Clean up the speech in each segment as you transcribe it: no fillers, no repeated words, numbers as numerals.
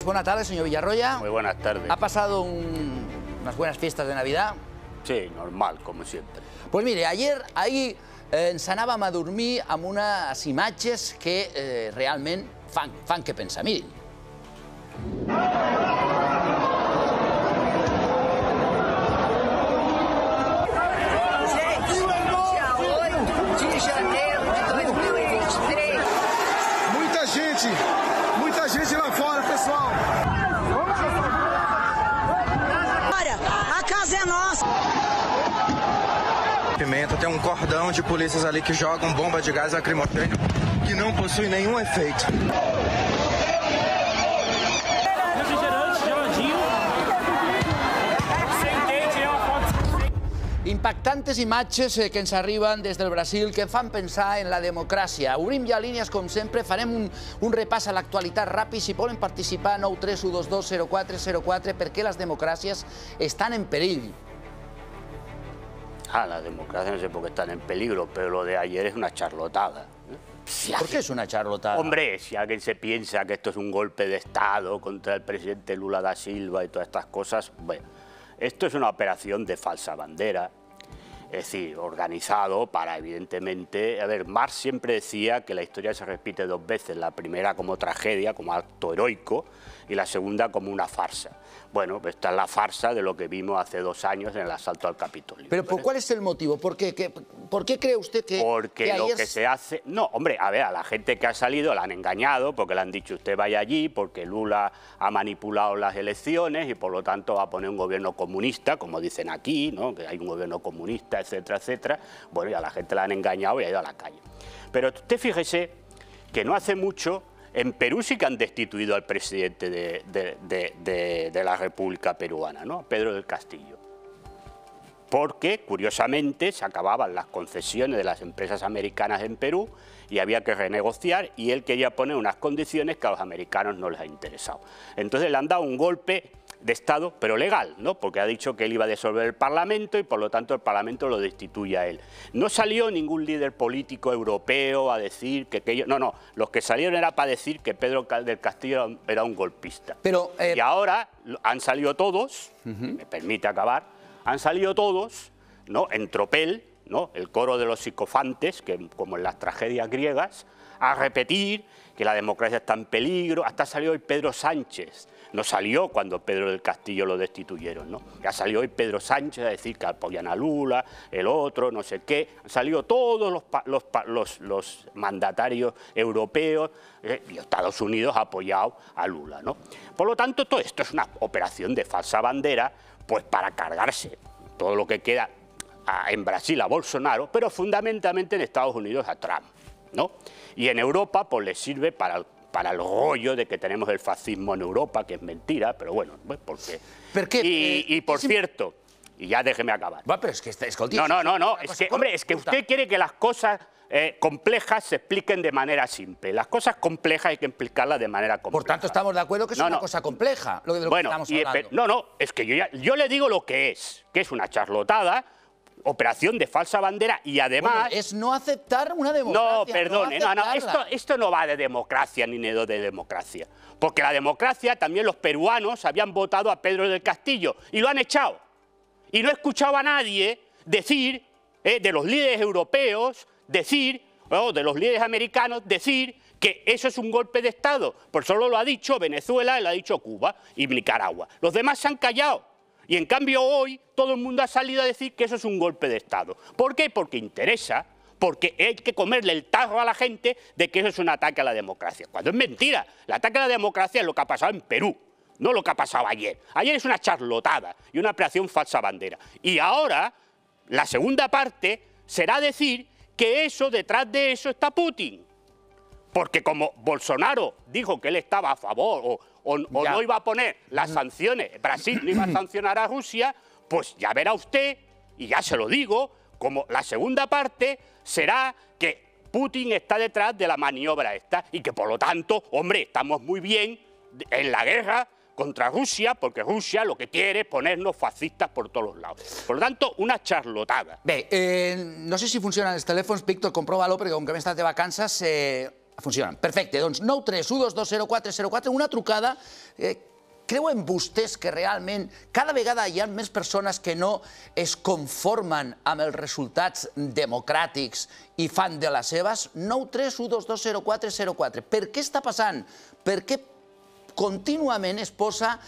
Buenas tardes, señor Villarroya. Muy buenas tardes. ¿Ha pasado unas buenas fiestas de Navidad? Sí, normal, como siempre. Pues mire, ayer ahir ens anàvem a dormir amb unes imatges que realment fan que pensar. Mirin. Muita gente lá fora, pessoal. A casa é nossa. Pimenta, tem cordão de polícias ali que jogam bomba de gás lacrimogêneo que não possui nenhum efeito. Impactantes imatges que ens arriben des del Brasil que fan pensar en la democràcia. Obrim ja línies, com sempre, farem un repàs a l'actualitat ràpid. Si volen participar, 931220404, perquè les democràcies estan en perill. Las democracias no sé por qué están en peligro, pero lo de ayer es una charlotada. ¿Por qué es una charlotada? Hombre, si alguien se piensa que esto es un golpe de Estado contra el presidente Lula da Silva y todas estas cosas, bueno, esto es una operación de falsa bandera, es decir, organizado para, evidentemente... A ver, Marx siempre decía que la historia se repite dos veces, la primera como tragedia, como acto heroico, y la segunda como una farsa. Bueno, esta es la farsa de lo que vimos hace 2 años en el asalto al Capitolio. Pero ¿cuál es el motivo? ¿Por qué cree usted que...? Porque lo que se hace... No, hombre, a ver, a la gente que ha salido la han engañado porque le han dicho usted vaya allí porque Lula ha manipulado las elecciones y por lo tanto va a poner un gobierno comunista, como dicen aquí, ¿no? Que hay un gobierno comunista, etcétera, etcétera. Bueno, y a la gente la han engañado y ha ido a la calle. Pero usted fíjese que no hace mucho... En Perú sí que han destituido al presidente de la República Peruana, ¿no? Pedro del Castillo. Porque, curiosamente, se acababan las concesiones de las empresas americanas en Perú y había que renegociar y él quería poner unas condiciones que a los americanos no les ha interesado. Entonces le han dado un golpe de Estado, pero legal, ¿no? Porque ha dicho que él iba a disolver el Parlamento y por lo tanto el Parlamento lo destituye a él. No salió ningún líder político europeo a decir que ellos... No, los que salieron era para decir que Pedro del Castillo era un golpista. Pero, y ahora han salido todos, me permite acabar, han salido todos, ¿no? En tropel, ¿no? El coro de los psicofantes, que como en las tragedias griegas, a repetir que la democracia está en peligro. Hasta salió hoy Pedro Sánchez. No salió cuando Pedro del Castillo lo destituyeron, ¿no? Ya salió hoy Pedro Sánchez a decir que apoyan a Lula, el otro, no sé qué. Han salido todos los mandatarios europeos y Estados Unidos ha apoyado a Lula, ¿no? Por lo tanto, todo esto es una operación de falsa bandera, pues para cargarse todo lo que queda en Brasil a Bolsonaro, pero fundamentalmente en Estados Unidos a Trump, ¿no? Y en Europa, pues les sirve para el rollo de que tenemos el fascismo en Europa, que es mentira, pero bueno, porque... Y por cierto, y ya déjeme acabar. Va, pero es que escolti... No, es que, hombre, es que usted quiere que las cosas complejas se expliquen de manera simple. Las cosas complejas hay que explicarlas de manera compleja. Por tanto, estamos de acuerdo que es una cosa compleja, lo de lo que estamos hablando. No, es que yo le digo lo que es una charlotada, operación de falsa bandera y además... Bueno, es no aceptar una democracia. No, perdone, esto no va de democracia ni de democracia. Porque la democracia, también los peruanos habían votado a Pedro del Castillo y lo han echado. Y no he escuchado a nadie decir, de los líderes europeos, de los líderes americanos, decir que eso es un golpe de Estado. Por solo lo ha dicho Venezuela, lo ha dicho Cuba y Nicaragua. Los demás se han callado. Y en cambio hoy todo el mundo ha salido a decir que eso es un golpe de Estado. ¿Por qué? Porque interesa, porque hay que comerle el tarro a la gente de que eso es un ataque a la democracia. Cuando es mentira, el ataque a la democracia es lo que ha pasado en Perú, no lo que ha pasado ayer. Ayer es una charlotada y una operación falsa bandera. Y ahora, la segunda parte será decir que detrás de eso está Putin. Porque como Bolsonaro dijo que él estaba a favor o no iba a poner las sanciones, Brasil no iba a sancionar a Rusia, pues ya verá usted, y ya se lo digo, como la segunda parte será que Putin está detrás de la maniobra esta y que por lo tanto, hombre, estamos muy bien en la guerra contra Rusia, porque Rusia lo que quiere es ponernos fascistas por todos los lados. Por lo tanto, una charlotada. Bé, no sé si funcionen els telèfons, Víctor, comprova-lo, perquè com que hem estat de vacances, Funcionen. Perfecte, doncs 931220404, una trucada. Creuen vostès que realment cada vegada hi ha més persones que no es conformen amb els resultats democràtics i fan de les seves? 931220404. Per què està passant? Per què contínuament es posa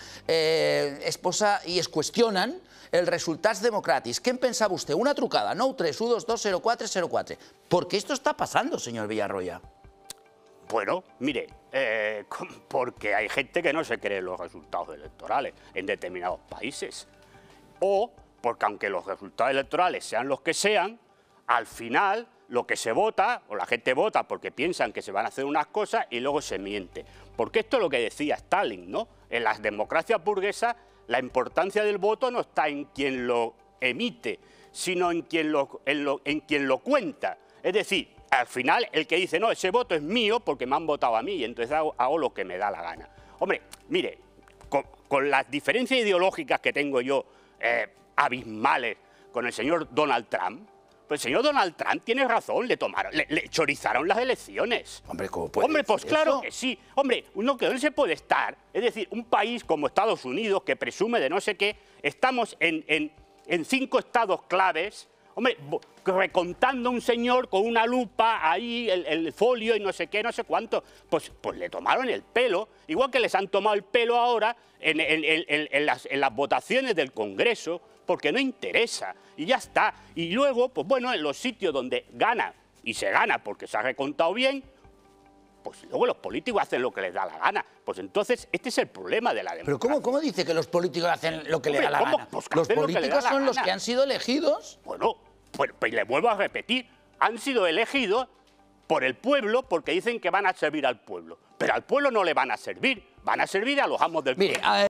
i es qüestionen els resultats democràtics? Què en pensa vostè? Una trucada, 931220404. ¿Por qué esto está pasando, señor Villarroya? Bueno, mire, porque hay gente que no se cree los resultados electorales en determinados países. O porque aunque los resultados electorales sean los que sean, al final lo que se vota, o la gente vota porque piensan que se van a hacer unas cosas y luego se miente. Porque esto es lo que decía Stalin, ¿no? En las democracias burguesas la importancia del voto no está en quien lo emite, sino en quien lo cuenta. Es decir, al final, el que dice, no, ese voto es mío porque me han votado a mí y entonces hago lo que me da la gana. Hombre, mire, con las diferencias ideológicas que tengo yo, abismales, con el señor Donald Trump, pues el señor Donald Trump tiene razón, le chorizaron las elecciones. Hombre, ¿cómo puede Hombre, pues decir claro eso? que sí. Hombre, uno que no se puede estar, es decir, un país como Estados Unidos, que presume de no sé qué, estamos en 5 estados claves. Hombre, recontando a un señor con una lupa ahí, el folio y no sé qué, no sé cuánto, pues le tomaron el pelo, igual que les han tomado el pelo ahora en las votaciones del Congreso, porque no interesa, y ya está. Y luego, pues bueno, en los sitios donde gana, y se gana porque se ha recontado bien, pues luego los políticos hacen lo que les da la gana. Pues entonces, este es el problema de la democracia. Pero ¿cómo dice que los políticos hacen lo que les da la gana? Pues Los políticos son los que han sido elegidos. Bueno, pues le vuelvo a repetir, han sido elegidos por el pueblo porque dicen que van a servir al pueblo. Pero al pueblo no le van a servir, van a servir a los amos del pueblo.